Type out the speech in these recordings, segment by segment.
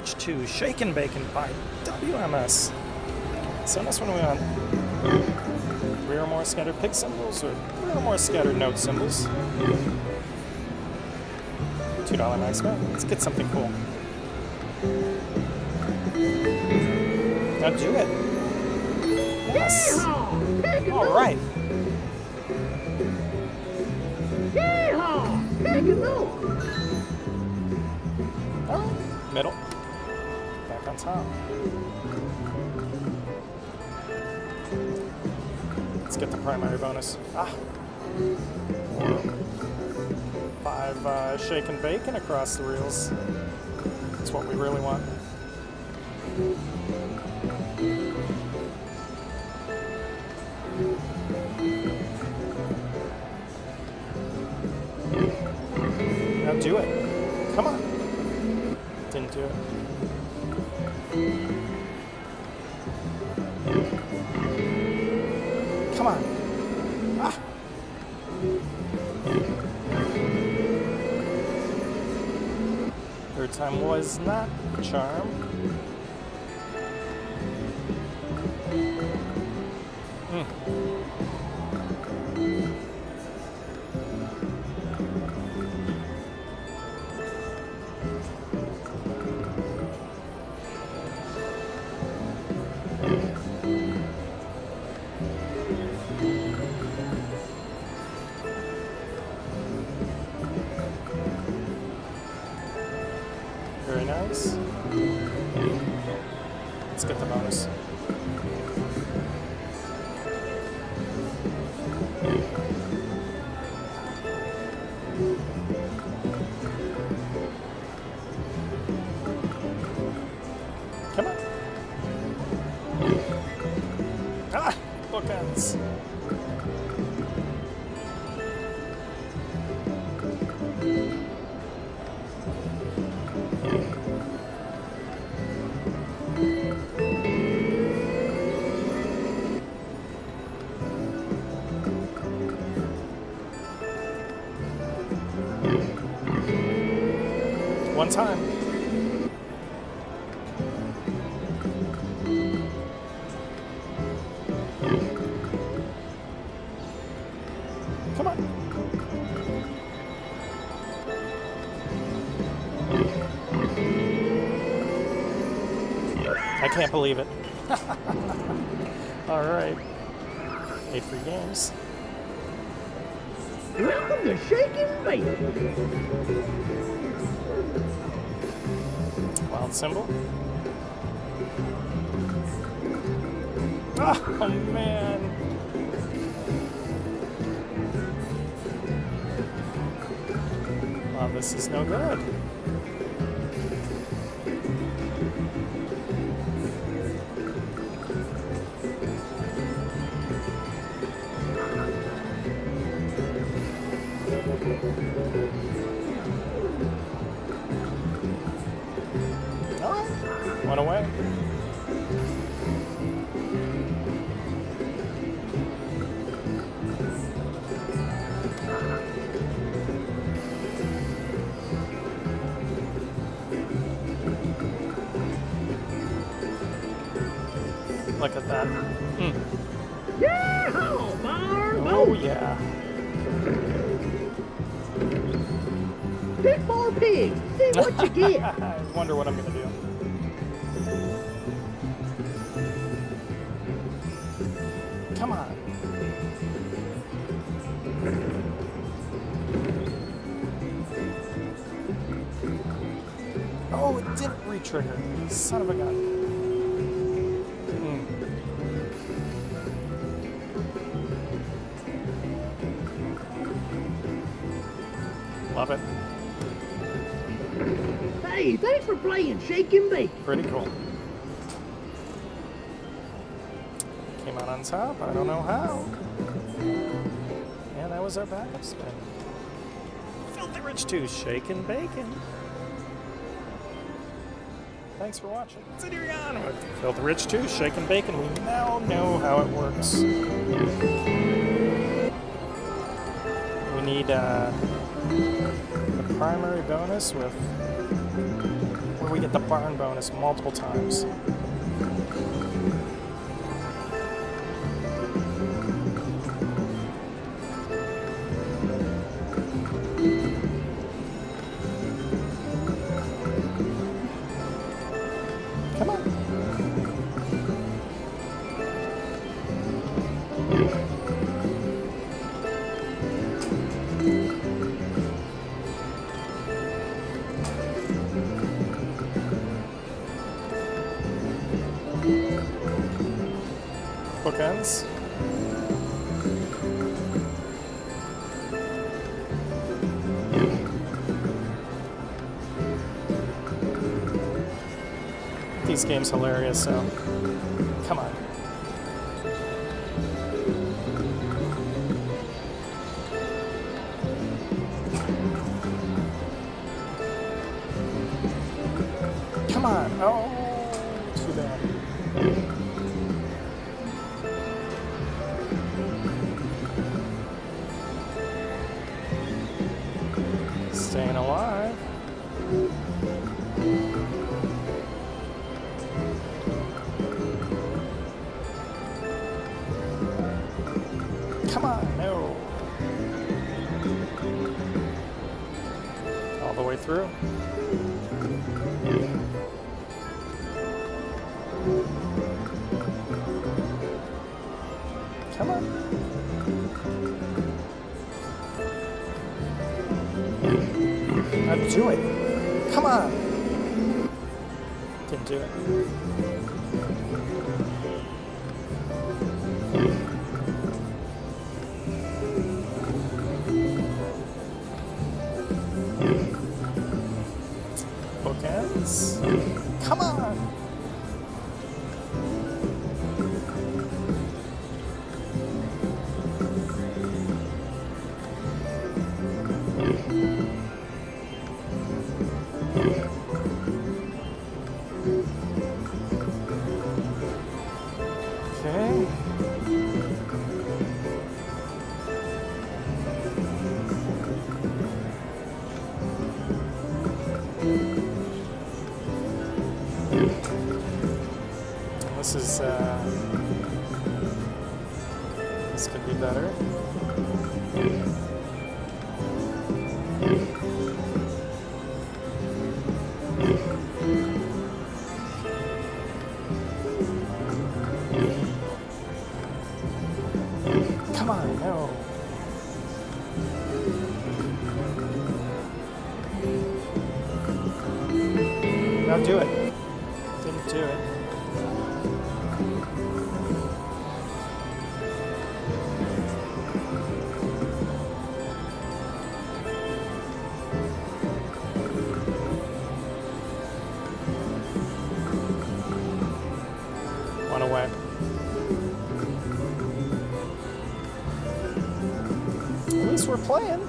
Rich 2, Shakin Bacon by WMS. So in this one we want 3 or more scattered pig symbols or 3 or more scattered note symbols. $2 max bet. Let's get something cool. Now do it. Yes. All right. All right. Middle. Back on top. Let's get the primary bonus. 5 Shakin Bacon across the reels. That's what we really want. Now do it. Come on. Didn't do it. Come on. Third time was not the charm. Very nice. Let's get the bonus. Come on. Bookends. One time. Come on. I can't believe it. All right. 8 free games. Welcome to Shakin Bacon. Wild symbol. Oh man. Well, this is no good. One away. Look at that. Yeah, oh yeah. Pick more pigs. See what you get. I wonder what I'm gonna do. Come on. Oh, it didn't re-trigger. Son of a gun. Love it. Hey, thanks for playing Shakin Bacon. Pretty cool. Came out on top. I don't know how. And that was our backup spin. Filthy Rich 2, Shakin Bacon. Thanks for watching. It's Adrian with Filthy Rich 2, Shakin Bacon. We now know how it works. We need a primary bonus with... we get the barn bonus multiple times. Come on. Bookends. These games hilarious, so come on. Come on. Oh, too bad. Staying alive. Come on, no. All the way through. Come on. Now do it. Come on. Didn't do it. Bookends. Come on. Okay. This could be better. Come on, no. Now do it. Didn't do it. One away. At least we're playing.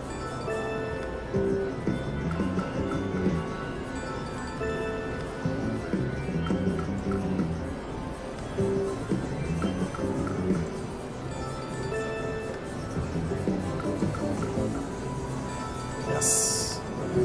Yes.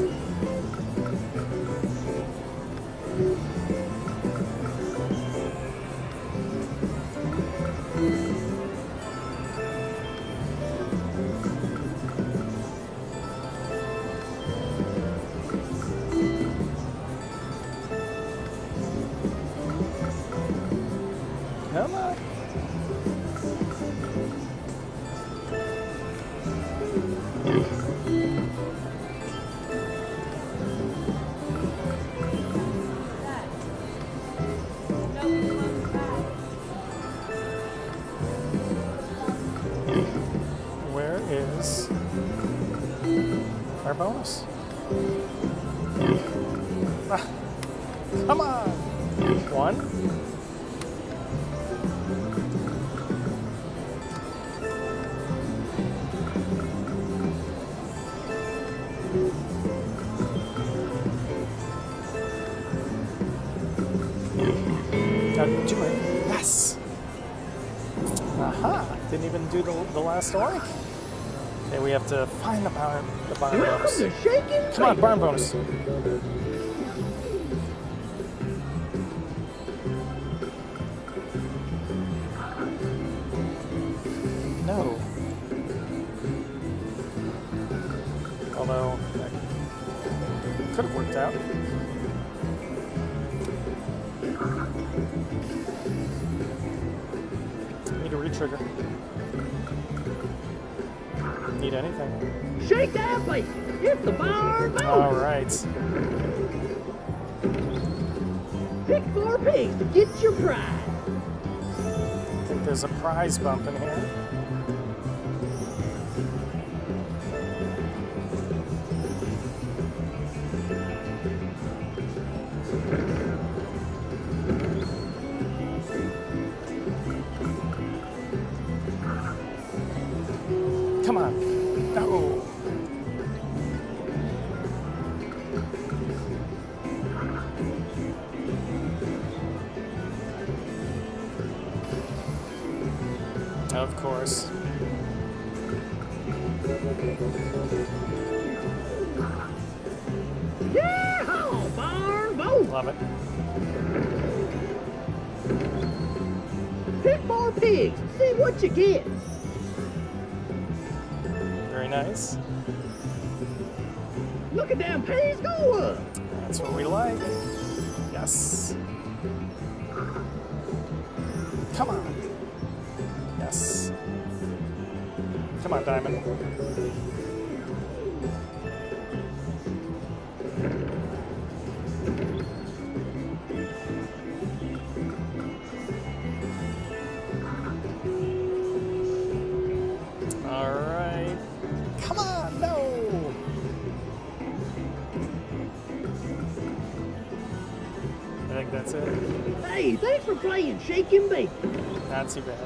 Come on. Where is our bonus? Ah, come on. One. Now do it. Yes. Aha. Didn't even do the last oink. Okay, we have to find the barn bonus. Welcome to Shakin' Come on, Bacon. barn bonus. Although, that could have worked out. Need a retrigger. Need anything. Shake that bacon. It's the barn bonus. All right. Pick 4 pigs to get your prize. I think there's a prize bump in here. Come on. No. Of course. Yeah, barn bonus. Love it. Pick 4 pigs. See what you get. Very nice. Look at them pigs go up. That's what we like. Yes. Come on. Yes. Come on, Diamond. All right. Come on, no. I think that's it. Hey, thanks for playing Shakin Bacon. Not too bad.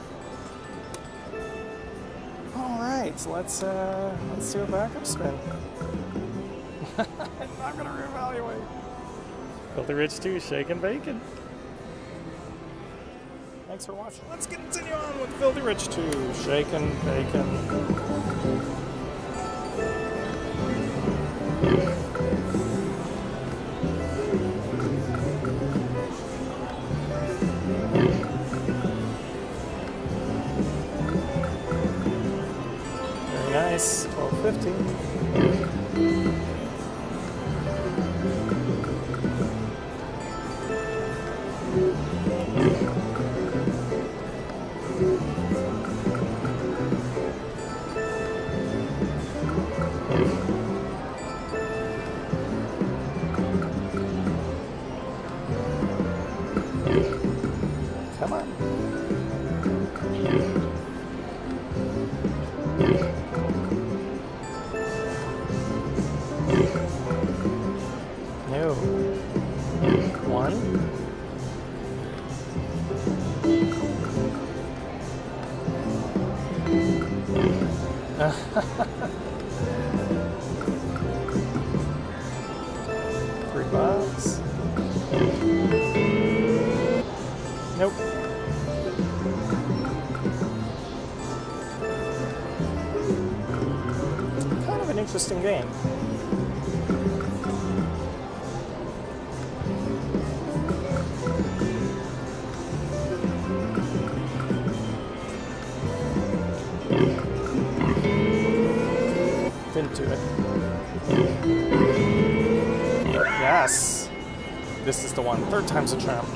All right, so let's do a backup spin. I'm gonna reevaluate. Filthy Rich 2, Shakin Bacon. Thanks for watching. Let's continue on with Filthy Rich 2, Shakin Bacon. Very nice, 12.50. Come on. No. 1. $3. Nope. Kind of an interesting game. Didn't do it. Yes. This is the one. 3rd time's a charm.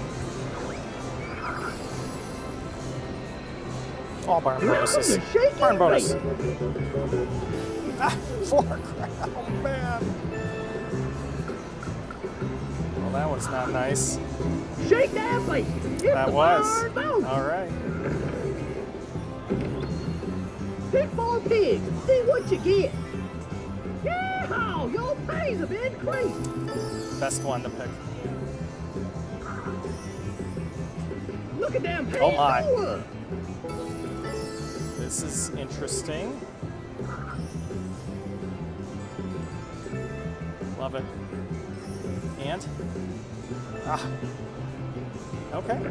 All barn bonuses. Barn bonus. Ah, 4 grand. Oh, man. Well, that was not nice. Shake that bacon. It's That the was. barn bonus. All right. Pick 4 pigs. See what you get. Yeah, your pays have increased. Best one to pick. Look at them pigs Oh, my. go up. This is interesting. Love it. And? Ah. Okay.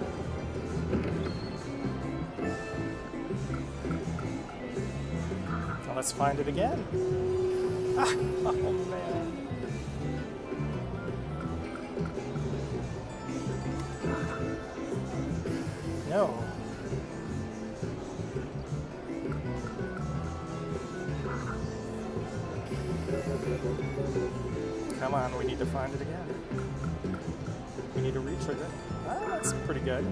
Well, let's find it again. Ah. Oh, man. No. Come on, we need to find it again. We need to re-trigger. Ah, that's pretty good.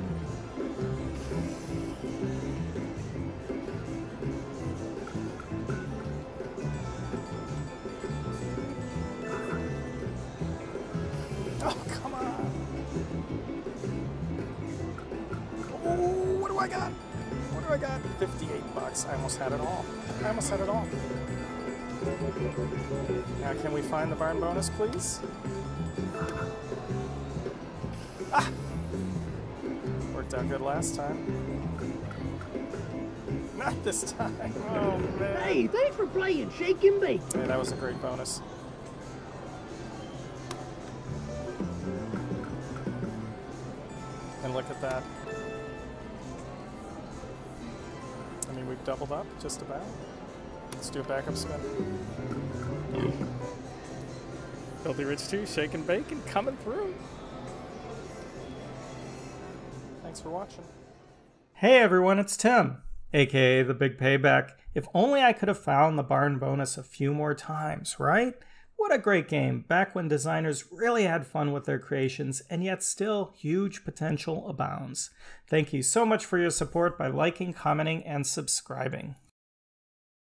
Oh, come on. Oh, what do I got? What do I got? 58 bucks. I almost had it all. I almost had it all. Now, can we find the barn bonus, please? Ah! Worked out good last time. Not this time. Oh, man. Hey, thanks for playing Shakin Bacon. Hey, that was a great bonus. And look at that. I mean, we've doubled up, just about. Let's do a backup spin. Filthy Rich 2, Shakin Bacon, coming through. Thanks for watching. Hey everyone, it's Tim, aka The Big Payback. If only I could have found the barn bonus a few more times, right? What a great game, back when designers really had fun with their creations, and yet still huge potential abounds. Thank you so much for your support by liking, commenting, and subscribing.